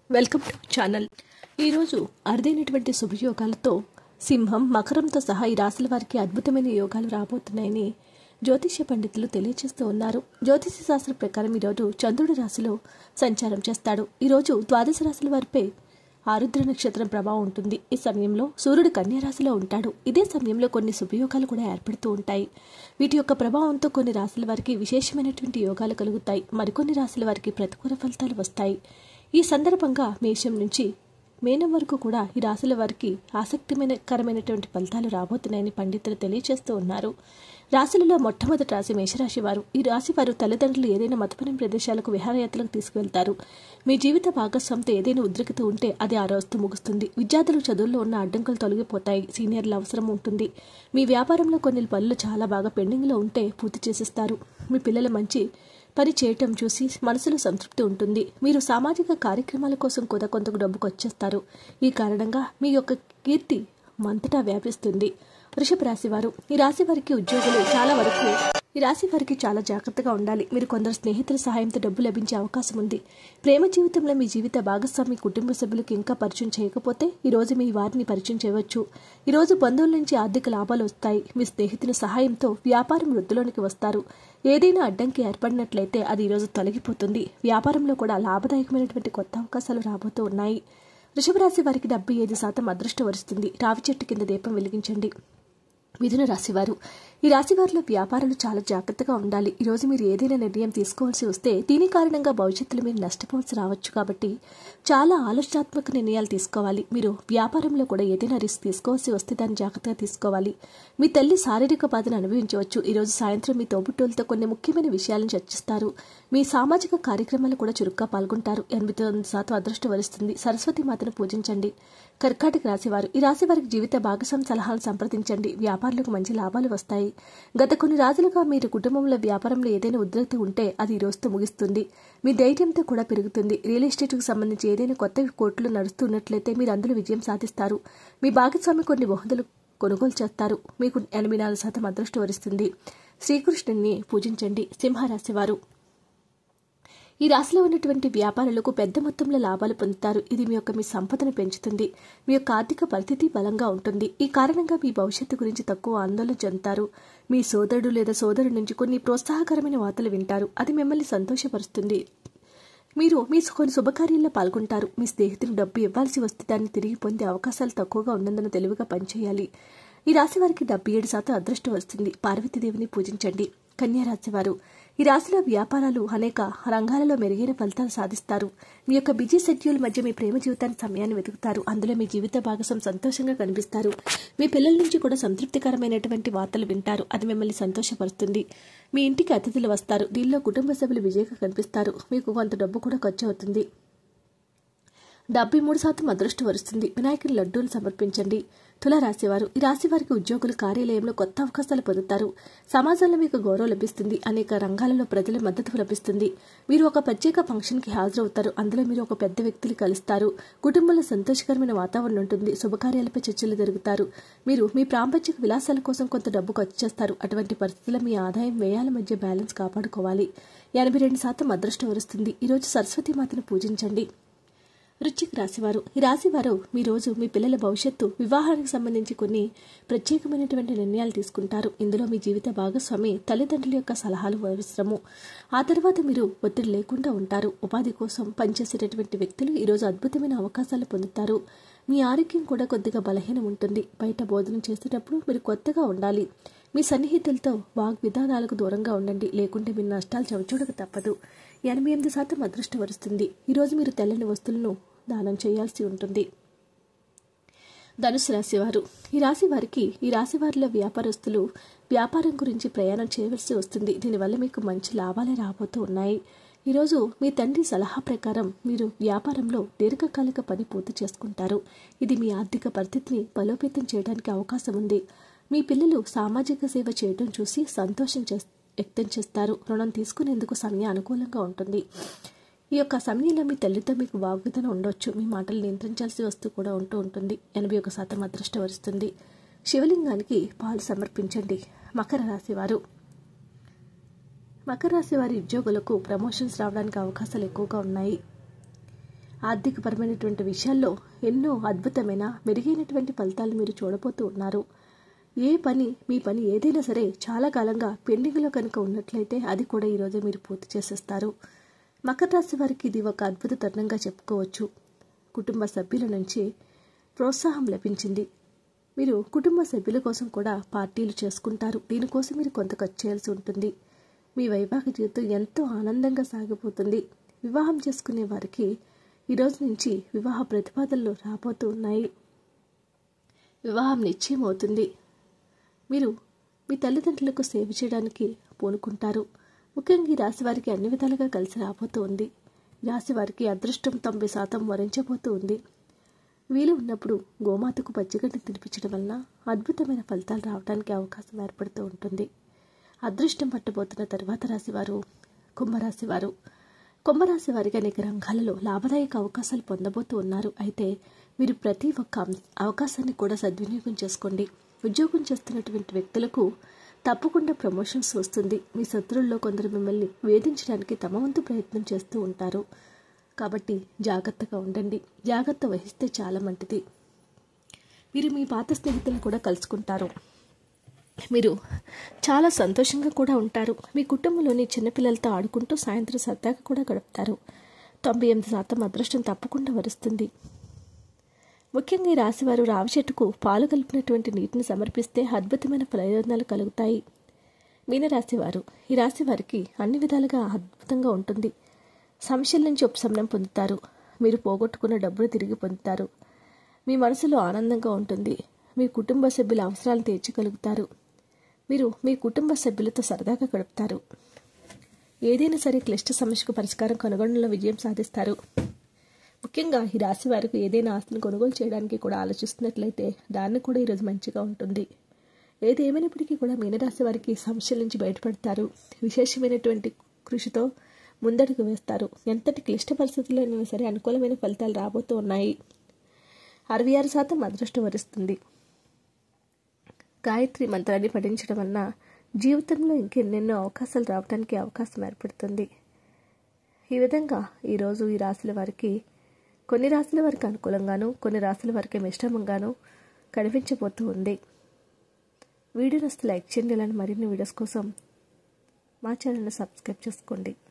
Welcome to channel. ఈరోజు అరుదైనటువంటి శుభయోగాలతో సింహం, మకరంతో సహా ఈ రాశుల వారికి అద్భుతమైన యోగాలు రాబోతున్నాయని జ్యోతిష్య పండితులు తెలియజేస్తూ ఉన్నారు. జ్యోతిష శాస్త్రం ప్రకారం ఈరోజు చంద్రుడి రాశిలో సంచారం చేస్తాడు. ఈరోజు ద్వాదశ రాశుల వారిపై ఆరుద్ర నక్షత్రం ప్రభావం ఉంటుంది. ఈ సమయంలో సూర్యుడు కన్యా రాశిలో ఉంటాడు. ఇదే సమయంలో కొన్ని శుభయోగాలు కూడా ఏర్పడుతూ ఉంటాయి. వీటి యొక్క ప్రభావంతో కొన్ని రాశుల వారికి విశేషమైనటువంటి యోగాలు కలుగుతాయి. మరికొన్ని రాశుల వారికి ప్రతికూల ఫలితాలు వస్తాయి. ఈ సందర్భంగా మేషం నుంచి మీనం వరకు కూడా ఈ రాశుల వారికి ఆసక్తికరమైనటువంటి ఫలితాలు రాబోతున్నాయని పండితులు తెలియజేస్తూ ఉన్నారు. రాశులలో మొట్టమొదటి రాశి మేషరాశి వారు. ఈ రాశి వారు తల్లిదండ్రులు ఏదైనా మతపరమైన ప్రదేశాలకు విహారయాత్రలకు తీసుకువెళ్తారు. మీ జీవిత భాగస్వామితో ఏదైనా ఉద్రిక్తత ఉంటే అది ఆ రోజుతో ముగుస్తుంది. విద్యార్థులు చదువుల్లో ఉన్న అడ్డంకులు తొలగిపోతాయి. సీనియర్ల అవసరం ఉంటుంది. మీ వ్యాపారంలో కొన్ని పనులు చాలా బాగా పెండింగ్లో ఉంటే పూర్తి చేసేస్తారు. మీ పిల్లల మంచి పని చేయటం చూసి మనసులో సంతృప్తి ఉంటుంది. మీరు సామాజిక కార్యక్రమాల కోసం కూడా కొంత డబ్బుకు వచ్చేస్తారు. ఈ కారణంగా మీ యొక్క కీర్తి అంతటా వ్యాపిస్తుంది. వృషభ రాశి వారు. ఈ రాశి వారికి ఉద్యోగులు ఈ రాశి వారికి చాలా జాగ్రత్తగా ఉండాలి. మీరు కొందరు స్నేహితుల సహాయంతో డబ్బు లభించే అవకాశం ఉంది. ప్రేమ జీవితంలో మీ జీవిత భాగస్వామి కుటుంబ సభ్యులకు ఇంకా పరిచయం చేయకపోతే ఈ రోజు మీ వారిని పరిచయం చేయవచ్చు. ఈ రోజు బంధువుల నుంచి ఆర్థిక లాభాలు వస్తాయి. మీ స్నేహితుల సహాయంతో వ్యాపారం వృద్ధిలోనికి వస్తారు. ఏదైనా అడ్డంకి ఏర్పడినట్లయితే అది ఈరోజు తొలగిపోతుంది. వ్యాపారంలో కూడా లాభదాయకమైనటువంటి కొత్త అవకాశాలు రాబోతూ ఉన్నాయి. వృషభ రాశి వారికి 75% అదృష్టం వరిస్తుంది. రావి చెట్టు కింద దీపం వెలిగించండి. మిథున రాశివారు. ఈ రాశి వారిలో వ్యాపారాలు చాలా జాగ్రత్తగా ఉండాలి. ఈరోజు మీరు ఏదైనా నిర్ణయం తీసుకోవాల్సి వస్తే దీని కారణంగా భవిష్యత్తులో మీరు నష్టపోవాల్సి రావచ్చు. కాబట్టి చాలా ఆలోచనాత్మక నిర్ణయాలు తీసుకోవాలి. మీరు వ్యాపారంలో కూడా ఏదైనా రిస్క్ తీసుకోవాల్సి వస్తే దాన్ని జాగ్రత్తగా తీసుకోవాలి. మీ తల్లి శారీరక బాధను అనుభవించవచ్చు. ఈరోజు సాయంత్రం మీ తోబుట్టువులతో కొన్ని ముఖ్యమైన విషయాలను చర్చిస్తారు. మీ సామాజిక కార్యక్రమాలు కూడా చురుగ్గా పాల్గొంటారు. 89% అదృష్టం వరిస్తుంది. సరస్వతి మాతను పూజించండి. కర్కాటక రాశివారు. ఈ రాశి వారికి జీవిత భాగస్వామి సలహాలను సంప్రదించండి. వ్యాపారులకు మంచి లాభాలు వస్తాయి. గత కొన్ని రోజులుగా మీరు కుటుంబంలో వ్యాపారంలో ఏదైనా ఉద్రిక్తత ఉంటే అది ఈ రోజుతో ముగిస్తుంది. మీ ధైర్యంతో కూడా పెరుగుతుంది. రియల్ ఎస్టేట్కు సంబంధించి ఏదైనా కొత్త కోర్టులు నడుస్తున్నట్లయితే మీరు అందులో విజయం సాధిస్తారు. మీ భాగస్వామి కొన్ని బహుమతులు కొనుగోలు చేస్తారు. మీకు 84% అదృష్టం వరిస్తుంది. శ్రీకృష్ణుని పూజించండి. సింహరాశి వారు. ఈ రాశిలో ఉన్నటువంటి వ్యాపారులకు పెద్ద మొత్తంలో లాభాలు పొందుతారు. ఇది మీ సంపదను పెంచుతుంది. మీ యొక్క ఆర్థిక పరిస్థితి బలంగా ఉంటుంది. ఈ కారణంగా మీ భవిష్యత్తు గురించి తక్కువ ఆందోళన చెందుతారు. మీ సోదరుడు లేదా సోదరుడి నుంచి కొన్ని ప్రోత్సాహకరమైన వార్తలు వింటారు. అది మిమ్మల్ని సంతోషపరుస్తుంది. మీరు కొన్ని శుభకార్యాల్లో పాల్గొంటారు. మీ స్నేహితులు డబ్బు ఇవ్వాల్సి వస్తే దాన్ని తిరిగి పొందే అవకాశాలు తక్కువగా ఉన్నందున తెలివిగా పనిచేయాలి. ఈ రాశి వారికి 77% అదృష్టం వస్తుంది. పార్వతీదేవిని పూజించండి. కన్యా రాశి వారు. ఈ రాశిలో వ్యాపారాలు అనేక రంగాలలో మెరుగైన ఫలితాలు సాధిస్తారు. మీ యొక్క బిజీ షెడ్యూల్ మధ్య మీ ప్రేమ జీవితానికి సమయాన్ని వెతుకుతారు. అందులో మీ జీవిత భాగస్వామి సంతోషంగా కనిపిస్తారు. మీ పిల్లల నుంచి కూడా సంతృప్తికరమైనటువంటి వార్తలు వింటారు. అది మిమ్మల్ని సంతోషపరుస్తుంది. మీ ఇంటికి అతిథులు వస్తారు. దీనిలో కుటుంబ సభ్యులు విజయంగా కనిపిస్తారు. మీకు కొంత డబ్బు కూడా ఖర్చు అవుతుంది. 73% అదృష్టం వరుస్తుంది. వినాయకుని లడ్డూలు సమర్పించండి. తులారాశివారు. ఈ రాశి వారికి ఉద్యోగులు కార్యాలయంలో కొత్త అవకాశాలు పొందుతారు. సమాజంలో మీకు గౌరవం లభిస్తుంది. అనేక రంగాలలో ప్రజల మద్దతు లభిస్తుంది. మీరు ఒక ప్రత్యేక ఫంక్షన్కి హాజరవుతారు. అందులో మీరు ఒక పెద్ద వ్యక్తిని కలుస్తారు. కుటుంబంలో సంతోషకరమైన వాతావరణం ఉంటుంది. శుభకార్యాలపై చర్చలు జరుగుతారు. మీరు మీ ప్రాపంచిక విలాసాల కోసం కొంత డబ్బు ఖర్చు చేస్తారు. అటువంటి పరిస్థితుల్లో మీ ఆదాయం వ్యయాల మధ్య బ్యాలెన్స్ కాపాడుకోవాలి. 82% అదృష్టం వరుస్తుంది. ఈరోజు సరస్వతి మాతను పూజించండి. వృశ్చిక రాశివారు. ఈ రాశివారు మీ రోజు మీ పిల్లల భవిష్యత్తు, వివాహానికి సంబంధించి కొన్ని ప్రత్యేకమైనటువంటి నిర్ణయాలు తీసుకుంటారు. ఇందులో మీ జీవిత భాగస్వామి తల్లిదండ్రుల యొక్క సలహాలు అవసరము. ఆ తర్వాత మీరు ఒత్తిడి లేకుండా ఉంటారు. ఉపాధి కోసం పనిచేసేటటువంటి వ్యక్తులు ఈరోజు అద్భుతమైన అవకాశాలు పొందుతారు. మీ ఆరోగ్యం కూడా కొద్దిగా బలహీనం ఉంటుంది. బయట భోజనం చేసేటప్పుడు మీరు కొత్తగా ఉండాలి. మీ సన్నిహితులతో వాగ్విధానాలకు దూరంగా ఉండండి. లేకుంటే మీ నష్టాలు చవిచూడక తప్పదు. 88% అదృష్టం వరుస్తుంది. ఈరోజు మీరు తెల్లని వస్తువులను దానం చేయాల్సి ఉంటుంది. ధనుసు రాశివారు. ఈ రాశి వారిలో వ్యాపారస్తులు వ్యాపారం గురించి ప్రయాణం చేయవలసి వస్తుంది. దీనివల్ల మీకు మంచి లాభాలే రాబోతూ ఉన్నాయి. ఈరోజు మీ తండ్రి సలహా ప్రకారం మీరు వ్యాపారంలో దీర్ఘకాలిక పని పూర్తి చేసుకుంటారు. ఇది మీ ఆర్థిక పరిస్థితిని బలోపేతం చేయడానికి అవకాశం ఉంది. మీ పిల్లలు సామాజిక సేవ చేయడం చూసి సంతోషం వ్యక్తం చేస్తారు. రుణం తీసుకునేందుకు సమయం అనుకూలంగా ఉంటుంది. ఈ యొక్క సమయంలో మీ తల్లితో మీకు వాగ్విధానం ఉండొచ్చు. మీ మాటలు నియంత్రించాల్సి వస్తూ కూడా ఉంటుంది. 81% అదృష్టం వరుస్తుంది. శివలింగానికి పాలు సమర్పించండి. మకర రాశివారు. మకర రాశి వారి ఉద్యోగులకు ప్రమోషన్స్ రావడానికి అవకాశాలు ఎక్కువగా ఉన్నాయి. ఆర్థికపరమైనటువంటి విషయాల్లో ఎన్నో అద్భుతమైన మెరుగైనటువంటి ఫలితాలు మీరు చూడబోతూ ఉన్నారు. మీ పని ఏదైనా సరే చాలా కాలంగా పెండింగ్లో కనుక ఉన్నట్లయితే అది కూడా ఈరోజు మీరు పూర్తి చేసేస్తారు. మకర రాశి వారికి ఇది ఒక అద్భుత తరుణంగా చెప్పుకోవచ్చు. కుటుంబ సభ్యుల నుంచి ప్రోత్సాహం లభించింది. మీరు కుటుంబ సభ్యుల కోసం కూడా పార్టీలు చేసుకుంటారు. దీనికోసం మీరు కొంత ఖర్చు చేయాల్సి ఉంటుంది. మీ వైవాహిక జీవితం ఎంతో ఆనందంగా సాగిపోతుంది. వివాహం చేసుకునే వారికి ఈరోజు నుంచి వివాహ ప్రతిపాదనలు రాబోతూ ఉన్నాయి. వివాహం నిశ్చయం అవుతుంది. మీరు మీ తల్లిదండ్రులకు సేవ చేయడానికి పూనుకుంటారు. ముఖ్యంగా ఈ రాశి వారికి అన్ని విధాలుగా కలిసి రాబోతూ ఉంది. ఈ రాశి వారికి అదృష్టం 90% వరించబోతూ ఉంది. వీలు ఉన్నప్పుడు గోమాతకు పచ్చిగడ్డి తినిపించడం వలన అద్భుతమైన ఫలితాలు రావడానికి అవకాశం ఏర్పడుతూ ఉంటుంది. అదృష్టం పట్టబోతున్న తర్వాత రాశివారు కుంభరాశివారు. కుంభరాశి వారికి అనేక రంగాలలో లాభదాయక అవకాశాలు పొందబోతూ ఉన్నారు. అయితే మీరు ప్రతి ఒక్క అవకాశాన్ని కూడా సద్వినియోగం చేసుకోండి. ఉద్యోగం చేస్తున్నటువంటి వ్యక్తులకు తప్పకుండా ప్రమోషన్స్ వస్తుంది. మీ శత్రువుల్లో కొందరు మిమ్మల్ని వేధించడానికి తమ వంతు ప్రయత్నం చేస్తూ ఉంటారు. కాబట్టి జాగ్రత్తగా ఉండండి. జాగ్రత్త వహిస్తే చాలా మంచిది. మీరు మీ పాత స్నేహితులను కూడా కలుసుకుంటారు. మీరు చాలా సంతోషంగా కూడా ఉంటారు. మీ కుటుంబంలోని చిన్నపిల్లలతో ఆడుకుంటూ సాయంత్రం సరదాగా కూడా గడుపుతారు. 98% అదృష్టం తప్పకుండా వరుస్తుంది. ముఖ్యంగా ఈ రాశివారు రావి చెట్టుకు పాలు కలిపినటువంటి నీటిని సమర్పిస్తే అద్భుతమైన ప్రయోజనాలు కలుగుతాయి. మీనరాశివారు. ఈ రాశి వారికి అన్ని విధాలుగా అద్భుతంగా ఉంటుంది. సమస్యల నుంచి ఉపశమనం పొందుతారు. మీరు పోగొట్టుకున్న డబ్బును తిరిగి పొందుతారు. మీ మనసులో ఆనందంగా ఉంటుంది. మీ కుటుంబ సభ్యుల అవసరాలను తీర్చగలుగుతారు. మీరు మీ కుటుంబ సభ్యులతో సరదాగా గడుపుతారు. ఏదైనా సరే క్లిష్ట సమస్యకు పరిష్కారం కనుగొనడంలో విజయం సాధిస్తారు. ముఖ్యంగా ఈ రాశి వారికి ఏదైనా ఆస్తిని కొనుగోలు చేయడానికి కూడా ఆలోచిస్తున్నట్లయితే దాన్ని కూడా ఈరోజు మంచిగా ఉంటుంది. ఏది ఏమైనప్పటికీ కూడా మీనరాశి వారికి సమస్యల నుంచి బయటపడతారు. విశేషమైనటువంటి కృషితో ముందడుగు వేస్తారు. ఎంతటి క్లిష్ట పరిస్థితుల్లో అయినా సరే అనుకూలమైన ఫలితాలు రాబోతూ ఉన్నాయి. 66% అదృష్టం వరిస్తుంది. గాయత్రి మంత్రాన్ని పఠించడం వలన జీవితంలో ఇంకెన్నెన్నో అవకాశాలు రావడానికి అవకాశం ఏర్పడుతుంది. ఈ విధంగా ఈరోజు ఈ రాశుల వారికి కొన్ని రాశుల వారికి అనుకూలంగాను కొన్ని రాశుల వారికి మిశ్రమంగాను కనిపించబోతూ ఉంది. వీడియో నచ్చితే లైక్ చేయండి. ఇలాంటి మరిన్ని వీడియోస్ కోసం మా ఛానల్ని సబ్స్క్రైబ్ చేసుకోండి.